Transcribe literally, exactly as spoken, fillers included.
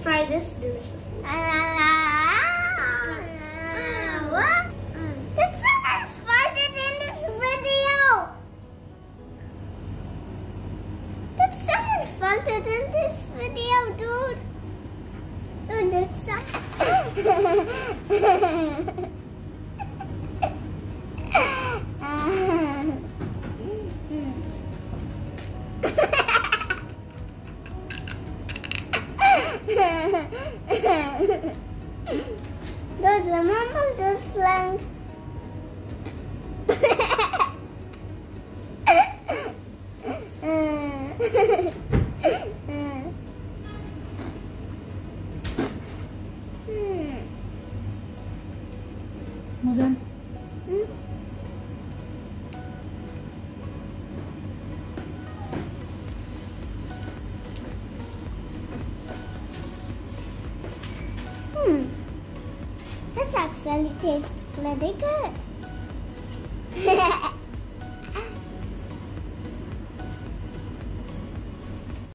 try this delicious food. What? That's not unfolded in this video. That's not unfolded in this video, dude. Dude, that's not. Dude, remember this slang? Mau dyan? Hmm? Hmm. This actually tastes pretty good.